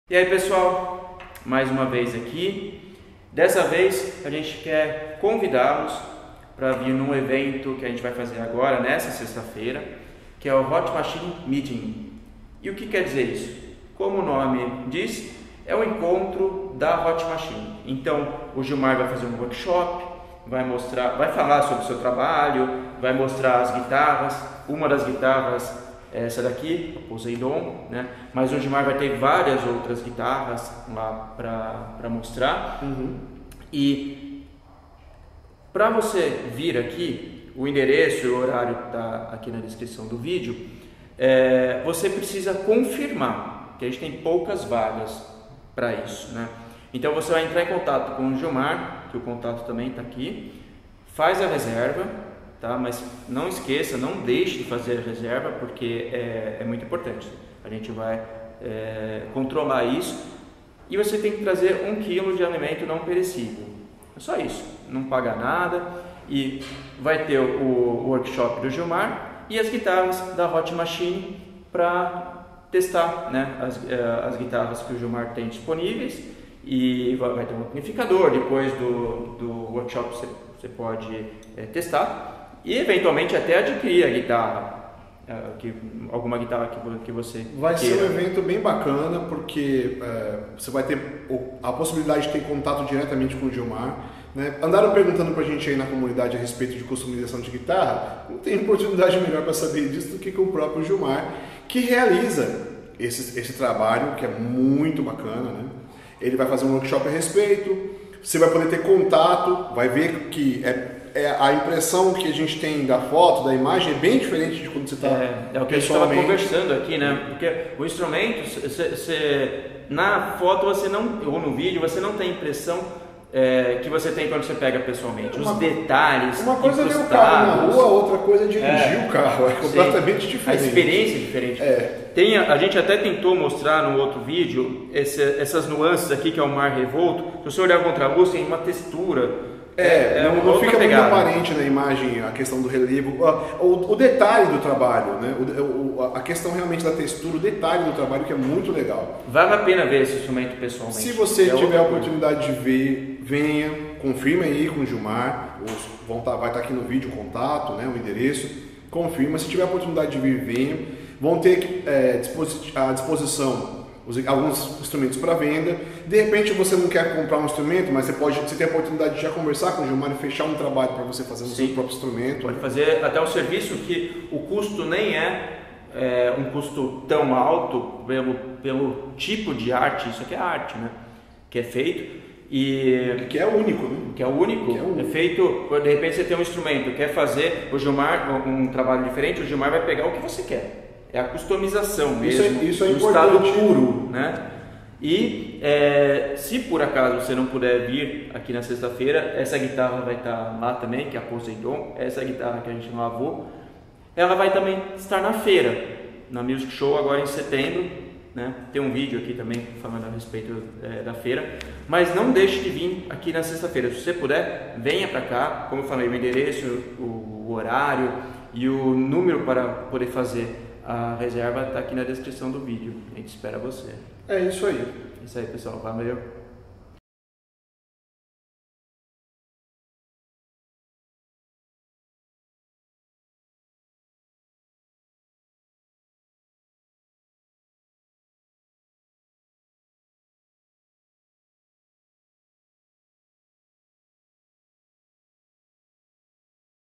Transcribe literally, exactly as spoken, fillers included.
E aí pessoal, mais uma vez aqui. Dessa vez a gente quer convidá-los para vir num evento que a gente vai fazer agora, nessa sexta-feira, que é o Hot Machine Meeting. E o que quer dizer isso? Como o nome diz, é o encontro da Hot Machine. Então o Gilmar vai fazer um workshop, vai mostrar, vai falar sobre o seu trabalho, vai mostrar as guitarras. Uma das guitarras é essa daqui, a Poseidon, né? Mas o Gilmar vai ter várias outras guitarras lá para mostrar. Uhum. E para você vir aqui, o endereço e o horário está aqui na descrição do vídeo. É, você precisa confirmar, que a gente tem poucas vagas para isso, né? Então você vai entrar em contato com o Gilmar, que o contato também está aqui, faz a reserva, tá? Mas não esqueça, não deixe de fazer a reserva, porque é, é muito importante. A gente vai é, controlar isso. E você tem que trazer um quilo de alimento não perecível. É só isso, não paga nada. E vai ter o, o workshop do Gilmar e as guitarras da Hot Machine para testar, né? as, as guitarras que o Gilmar tem disponíveis. E vai ter um amplificador. Depois do, do workshop você, você pode é, testar e eventualmente até adquirir a guitarra, é, que, alguma guitarra que, que você vai queira. ser um evento bem bacana, porque é, você vai ter a possibilidade de ter contato diretamente com o Gilmar, né? Andaram perguntando pra gente aí na comunidade a respeito de customização de guitarra. Não tem oportunidade melhor para saber disso do que com o próprio Gilmar, que realiza esse, esse trabalho, que é muito bacana, né? Ele vai fazer um workshop a respeito, você vai poder ter contato, vai ver que é, é a impressão que a gente tem da foto, da imagem, é bem diferente de quando você está é, é o que a gente estava conversando aqui, né? Porque o instrumento, cê, cê, na foto você não, ou no vídeo, você não tem a impressão é, que você tem quando você pega pessoalmente. Uma, Os detalhes. Uma coisa é ver o carro na rua, outra coisa é dirigir é, o carro. É completamente sim, diferente. A experiência é diferente. É. Tem, a gente até tentou mostrar no outro vídeo esse, essas nuances aqui, que é o mar revolto. Se você olhar contra a luz, tem uma textura. É, é não, não fica muito aparente na imagem a questão do relevo, o, o detalhe do trabalho, né? O, a questão realmente da textura, o detalhe do trabalho, que é muito legal. Vale a pena ver esse instrumento pessoalmente. Se você é tiver a oportunidade de ver, venha, confirme aí com o Gilmar, os, vão tá, vai estar tá aqui no vídeo o contato, né, o endereço, confirma. Se tiver a oportunidade de vir, venha. Vão ter é, à disposição alguns instrumentos para venda. De repente você não quer comprar um instrumento, mas você pode, você tem a oportunidade de já conversar com o Gilmar e fechar um trabalho para você fazer no Sim. seu próprio instrumento. Pode fazer até o serviço, que o custo nem é, é um custo tão alto pelo, pelo tipo de arte. Isso aqui é arte, né? Que é feito. E que é único, né? Que é único, que é único. É feito, de repente você tem um instrumento, quer fazer o Gilmar um trabalho diferente, o Gilmar vai pegar o que você quer. É a customização mesmo, isso é, isso é no estado puro, né? E é, se por acaso você não puder vir aqui na sexta-feira, essa guitarra vai estar lá também, que é a Poseidon, essa guitarra que a gente não lavou, ela vai também estar na feira, na Music Show agora em setembro, né? Tem um vídeo aqui também falando a respeito é, da feira, mas não deixe de vir aqui na sexta-feira. Se você puder, venha para cá, como eu falei, o endereço, o, o horário e o número para poder fazer a reserva está aqui na descrição do vídeo. A gente espera você. É isso aí. É isso aí, pessoal. Valeu.